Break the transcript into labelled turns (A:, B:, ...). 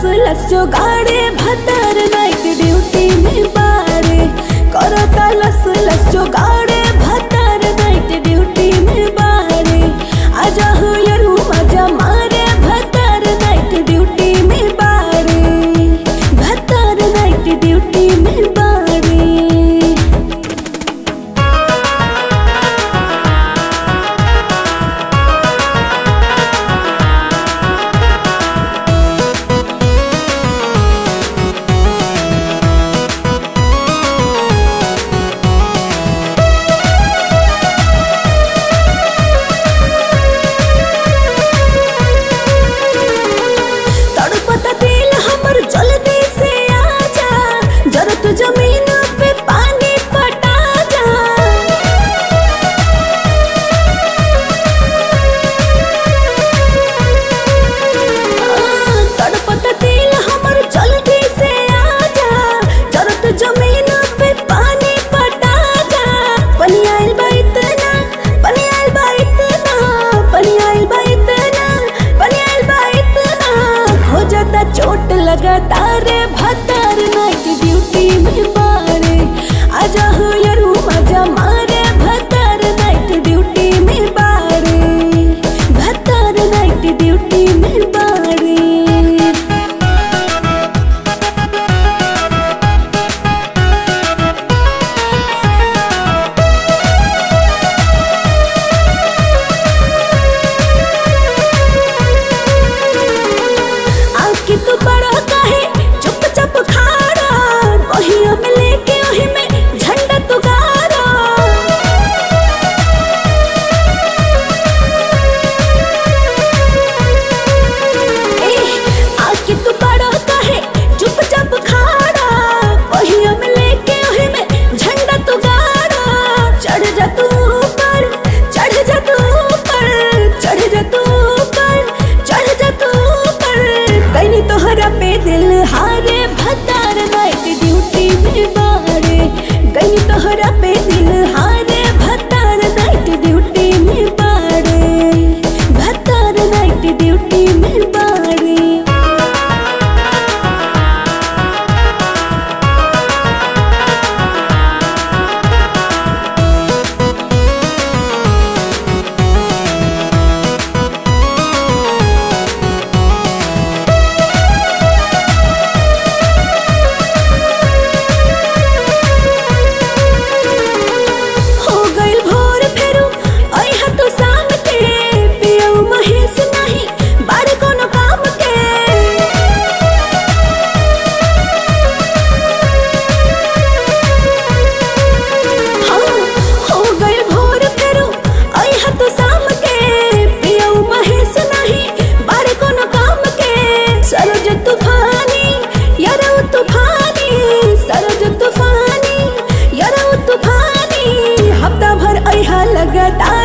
A: लस जो गाड़े भतर नाइट ड्यूटी में बारे करता लस जो गाड़े भतर नाइट ड्यूटी में बारे आजा हो यारू मजा मारे भतर नाइट ड्यूटी में बारे भतर नाइट ड्यूटी में बारे। जल्दी से आजा जरूरत जमीन पे पानी पटा जा तड़पता दिल हमर जल्दी से आजा जरूरत जमीन पे पानी पटा जा पानी आइल बा इतना पानी आइल बा इतना पानी आइल बा इतना पानी आइल बा इतना हो जाता चोट लगातार भतर नाइट ड्यूटी में बारे आजा हो यारू मजा मारे भतर नाइट ड्यूटी में बारे भतर नाइट ड्यूटी में बारे। आके तू बड़ा काहे चुपचाप खाड़ा बहिया में लेके ओही में झंडा तू गाड़ा आके तू बड़ा काहे चुपचाप खाड़ा बहिया में लेके ओही में झंडा तू गाड़ा चढ़ जा तू ऊपर चढ़ जा तू ऊपर चढ़ जा तू ऊपर चढ़ जा तू ऊपर कहीं तोहरा पे दिल हारे भतर नाइट ड्यूटी में बारे कहीं तोहरा पे दिल हारे भतर नाइट ड्यूटी में बारे भतर नाइट ड्यूटी में बारे। लगातार